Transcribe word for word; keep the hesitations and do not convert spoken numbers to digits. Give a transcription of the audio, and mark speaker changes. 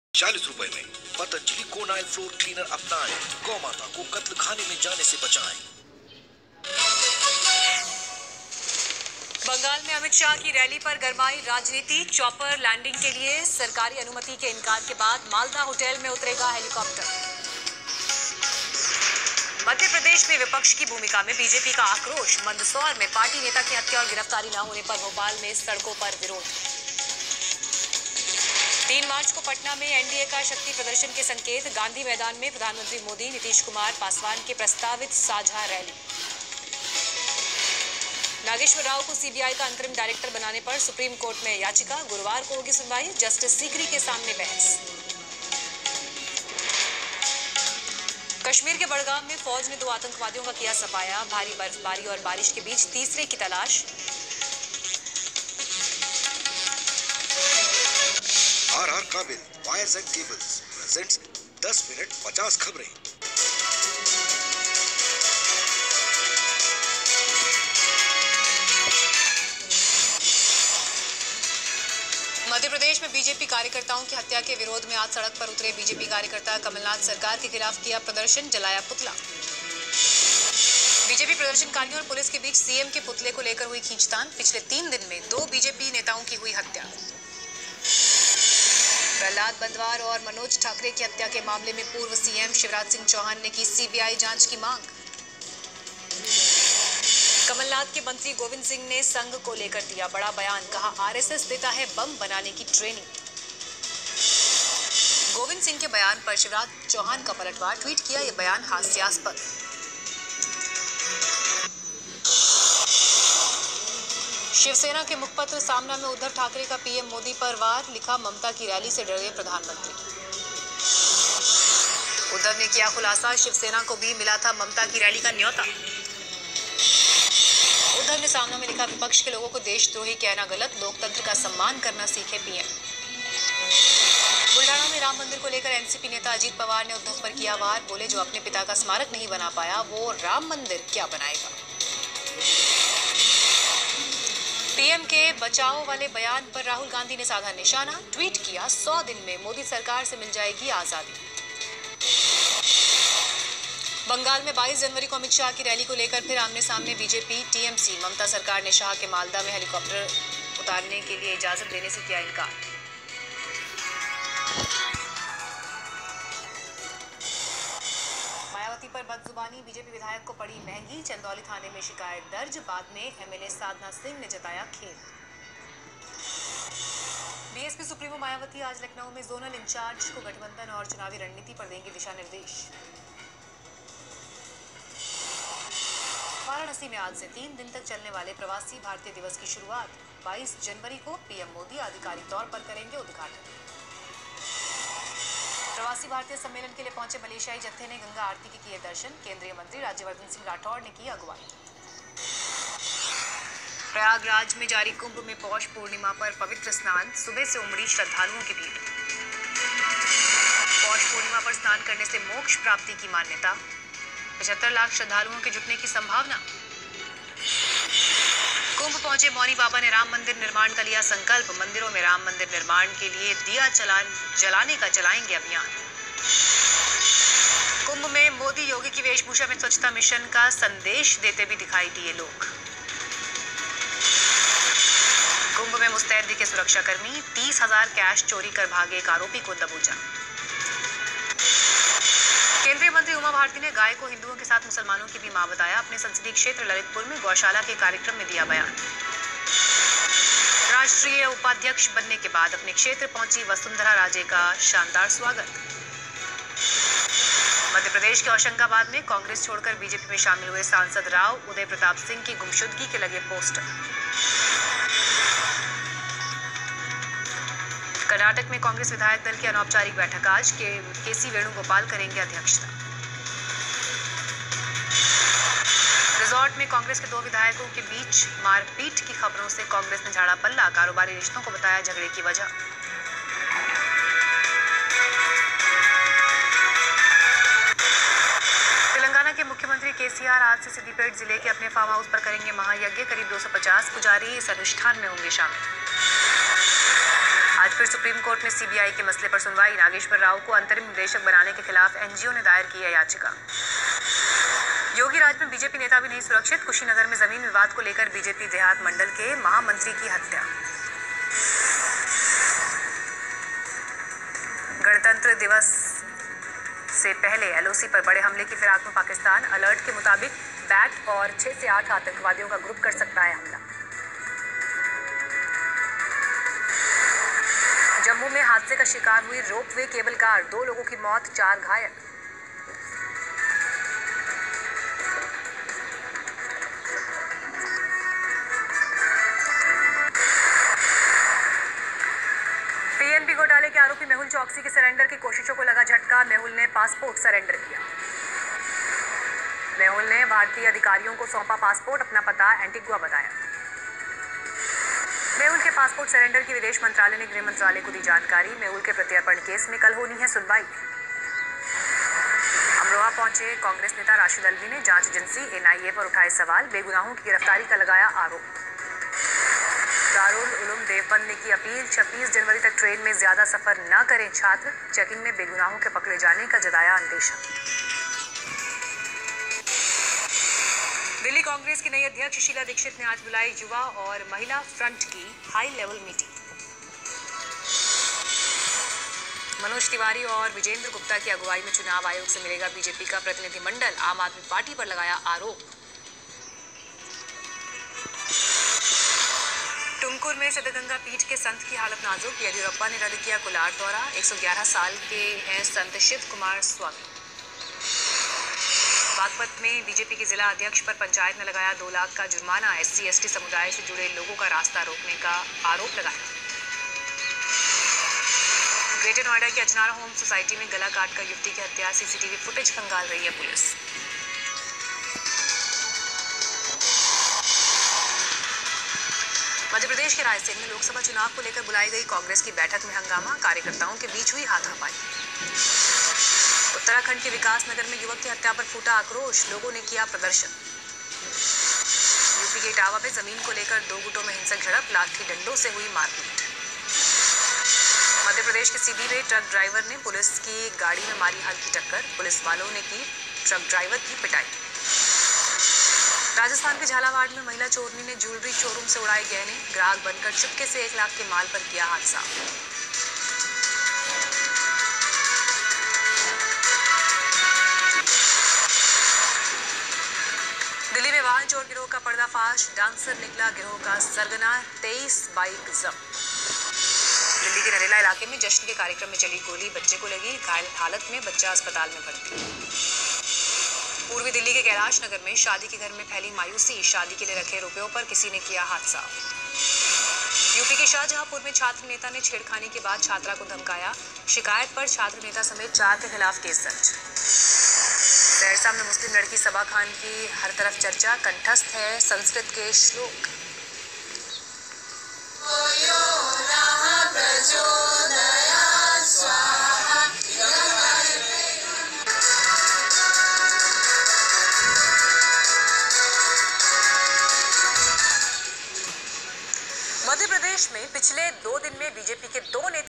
Speaker 1: चालीस रुपए में पतंजलि कोनाइल फ्लोर क्लीनर अपनाएं, गौ माता को कत्ल खाने में जाने से बचाएं।
Speaker 2: बंगाल में अमित शाह की रैली पर गरमाई राजनीति। चॉपर लैंडिंग के लिए सरकारी अनुमति के इनकार के बाद मालदा होटल में उतरेगा हेलीकॉप्टर। मध्य प्रदेश में विपक्ष की भूमिका में बीजेपी का आक्रोश। मंदसौर में पार्टी नेता की हत्या और गिरफ्तारी न होने पर भोपाल में सड़कों पर विरोध। तीन मार्च को पटना में एनडीए का शक्ति प्रदर्शन के संकेत। गांधी मैदान में प्रधानमंत्री मोदी, नीतीश कुमार, पासवान के प्रस्तावित साझा रैली। नागेश्वर राव को सीबीआई का अंतरिम डायरेक्टर बनाने पर सुप्रीम कोर्ट में याचिका। गुरुवार को होगी सुनवाई। जस्टिस सीकरी के सामने बहस। कश्मीर के बड़गाम में फौज ने दो आतंकवादियों का किया सफाया। भारी बर्फबारी और बारिश के बीच तीसरे की तलाश।
Speaker 1: R R Kabel wires and cables presents दस मिनट पचास खबरें।
Speaker 2: मध्य प्रदेश में बीजेपी कार्यकर्ताओं की हत्या के विरोध में आज सड़क पर उतरे बीजेपी कार्यकर्ता। कमलनाथ सरकार के खिलाफ किया प्रदर्शन, जलाया पुतला। बीजेपी प्रदर्शनकारियों और पुलिस के बीच सीएम के पुतले को लेकर हुई खींचतान। पिछले तीन दिन में दो बीजेपी नेताओं की हुई हत्या। प्रहलाद बंदवार और मनोज ठाकरे की हत्या के मामले में पूर्व सीएम शिवराज सिंह चौहान ने की सीबीआई जांच की मांग। कमलनाथ के मंत्री गोविंद सिंह ने संघ को लेकर दिया बड़ा बयान। कहा, आरएसएस देता है बम बनाने की ट्रेनिंग। गोविंद सिंह के बयान पर शिवराज चौहान का पलटवार। ट्वीट किया, यह बयान हास्यास्पद। शिवसेना के मुखपत्र सामना में उद्धव ठाकरे का पीएम मोदी पर वार। लिखा, ममता की रैली से डरे प्रधानमंत्री। उद्धव ने किया खुलासा, शिवसेना को भी मिला था ममता की रैली का न्योता। उद्धव ने सामना में लिखा, विपक्ष के लोगों को देशद्रोही कहना गलत, लोकतंत्र का सम्मान करना सीखे पीएम। बुल्ढाना में राम मंदिर को लेकर एनसीपी नेता अजीत पवार ने उद्धव पर किया वार। बोले, जो अपने पिता का स्मारक नहीं बना पाया वो राम मंदिर क्या बनाएगा। पीएम के बचाओ वाले बयान पर राहुल गांधी ने साधा निशाना। ट्वीट किया, सौ दिन में मोदी सरकार से मिल जाएगी आजादी। बंगाल में बाईस जनवरी को अमित शाह की रैली को लेकर फिर आमने सामने बीजेपी टीएमसी। ममता सरकार ने शाह के मालदा में हेलीकॉप्टर उतारने के लिए इजाजत देने से किया इनकार। मायावती पर बदजुबानी, बीजेपी विधायक को पड़ी महंगी। चंदौली थाने में शिकायत दर्ज। बाद में एमएलए साधना सिंह ने जताया खेद। बीएसपी सुप्रीमो मायावती आज लखनऊ में जोनल इंचार्ज को गठबंधन और चुनावी रणनीति पर देंगे दिशा निर्देश। वाराणसी में आज से तीन दिन तक चलने वाले प्रवासी भारतीय दिवस की शुरुआत। बाईस जनवरी को पीएम मोदी आधिकारिक तौर पर करेंगे उद्घाटन। प्रवासी भारतीय सम्मेलन के लिए पहुंचे मलेशियाई जत्थे ने गंगा आरती के किए दर्शन। केंद्रीय मंत्री राज्यवर्धन सिंह राठौड़ ने की अगुवाई। प्रयागराज में जारी कुंभ में पौष पूर्णिमा पर पवित्र स्नान। सुबह से उमड़ी श्रद्धालुओं की भीड़। पौष पूर्णिमा पर स्नान करने से मोक्ष प्राप्ति की मान्यता। पचहत्तर लाख श्रद्धालुओं के जुटने की संभावना। कुंभ पहुंचे मौनी बाबा ने राम मंदिर निर्माण का लिया संकल्प। मंदिरों में राम मंदिर निर्माण के लिए दिया चला जलाने का चलाएंगे अभियान। कुंभ में मोदी योगी की वेशभूषा में स्वच्छता मिशन का संदेश देते भी दिखाई दिए लोग। कुंभ में मुस्तैद दिखे सुरक्षाकर्मी। तीस हजार कैश चोरी कर भागे एक आरोपी को दबोचा। केंद्रीय मंत्री उमा भारती ने गाय को हिंदुओं के साथ मुसलमानों की भी मां बताया। अपने संसदीय क्षेत्र ललितपुर में गौशाला के कार्यक्रम में दिया बयान। राष्ट्रीय उपाध्यक्ष बनने के बाद अपने क्षेत्र पहुंची वसुंधरा राजे का शानदार स्वागत। मध्य प्रदेश के होशंगाबाद में कांग्रेस छोड़कर बीजेपी में शामिल हुए सांसद राव उदय प्रताप सिंह की गुमशुदगी के लगे पोस्टर। कर्नाटक में कांग्रेस विधायक दल की अनौपचारिक बैठक आज। के केसी वेणुगोपाल करेंगे अध्यक्षता। रिजॉर्ट में कांग्रेस के दो विधायकों के बीच मारपीट की खबरों से कांग्रेस ने झाड़ा पल्ला। कारोबारी रिश्तों को बताया झगड़े की वजह। तेलंगाना के मुख्यमंत्री केसीआर आज से सिद्दीपेट जिले के अपने फार्म हाउस पर करेंगे महायज्ञ। करीब दो सौ पचास पुजारी इस अनुष्ठान में होंगे शामिल। आज फिर सुप्रीम कोर्ट में सीबीआई के मसले पर सुनवाई। नागेश्वर राव को अंतरिम निदेशक बनाने के खिलाफ एनजीओ ने दायर की है याचिका। योगी राज में बीजेपी नेता भी नहीं सुरक्षित। कुशीनगर में जमीन विवाद को लेकर बीजेपी देहात मंडल के महामंत्री की हत्या। गणतंत्र दिवस से पहले एलओसी पर बड़े हमले की फिराक में पाकिस्तान। अलर्ट के मुताबिक बैट और छह से आठ आतंकवादियों का ग्रुप कर सकता है हमला। जम्मू में हादसे का शिकार हुई रोपवे केबल कार, दो लोगों की मौत, चार घायल। पीएनबी घोटाले के आरोपी मेहुल चौकसी के सरेंडर की कोशिशों को लगा झटका। मेहुल ने पासपोर्ट सरेंडर किया। मेहुल ने भारतीय अधिकारियों को सौंपा पासपोर्ट, अपना पता एंटीगुआ बताया। मेहुल के पासपोर्ट सरेंडर की विदेश मंत्रालय ने गृह मंत्रालय को दी जानकारी। मेहुल के प्रत्यर्पण केस में कल होनी है सुनवाई। अमरोहा पहुंचे कांग्रेस नेता राशिद अल्वी ने जांच एजेंसी एनआईए पर उठाए सवाल। बेगुनाहों की गिरफ्तारी का लगाया आरोप। दारुल उलूम देवबंद ने की अपील। छब्बीस जनवरी तक ट्रेन में ज्यादा सफर न करें छात्र। चेकिंग में बेगुनाहों के पकड़े जाने का जताया अंदेशा। दिल्ली कांग्रेस की नई अध्यक्ष शीला दीक्षित ने आज बुलाई युवा और महिला फ्रंट की high level meeting. Manoj Tiwari और विजेंद्र गुप्ता की अगुवाई में चुनाव आयोग से मिलेगा बीजेपी का प्रतिनिधिमंडल। आम आदमी पार्टी पर लगाया आरोप। टुमकुर में सिद्धगंगा पीठ के संत की हालत नाजुक। येदियुरप्पा ने रद्द किया कुलार दौरा। एक सौ ग्यारह साल के हैं संत शिव कुमार स्वामी। बागपत में बीजेपी के जिला अध्यक्ष पर पंचायत ने लगाया दो लाख का जुर्माना। एससी एसटी समुदाय से जुड़े लोगों का रास्ता रोकने का आरोप लगाया। ग्रेटर नोएडा के अजनारा होम सोसाइटी में गला काटकर युवती की हत्या। सीसीटीवी फुटेज खंगाल रही है पुलिस। मध्य प्रदेश के रायसेन में लोकसभा चुनाव को लेकर बुलाई गई कांग्रेस की बैठक में हंगामा। कार्यकर्ताओं के बीच हुई हाथापाई। उत्तराखंड के विकास नगर में युवक की हत्या पर फूटा आक्रोश। लोगों ने किया प्रदर्शन। यूपी के इटावा में जमीन को लेकर दो गुटों में हिंसक झड़प। लाठी डंडों से हुई मारपीट। मध्य प्रदेश के सीधी में ट्रक ड्राइवर ने पुलिस की गाड़ी में मारी हल्की टक्कर। पुलिस वालों ने की ट्रक ड्राइवर की पिटाई। राजस्थान के झालावाड़ में महिला चोरनी ने ज्वेलरी शोरूम से उड़ाए गहने। ग्राहक बनकर चुपके से एक लाख के माल पर किया हादसा। दिल्ली में वाहन चोर गिरोह का पर्दाफाश। डांसर निकला गिरोह का सरगना। तेईस बाइक जब्त। दिल्ली के नरेला इलाके में जश्न के कार्यक्रम में चली गोली, बच्चे को लगी। घायल हालत में बच्चा अस्पताल में भर्ती। पूर्वी दिल्ली के कैलाश नगर में शादी के घर में फैली मायूसी। शादी के लिए रखे रुपयों पर किसी ने किया हादसा। यूपी के शाहजहांपुर में छात्र नेता ने छेड़खानी के बाद छात्रा को धमकाया। शिकायत पर छात्र नेता समेत चार के खिलाफ केस दर्ज। सहरसा में मुस्लिम लड़की सबा खान की हर तरफ चर्चा। कंठस्थ है संस्कृत के श्लोक। मध्य प्रदेश में पिछले दो दिन में बीजेपी के दो नेता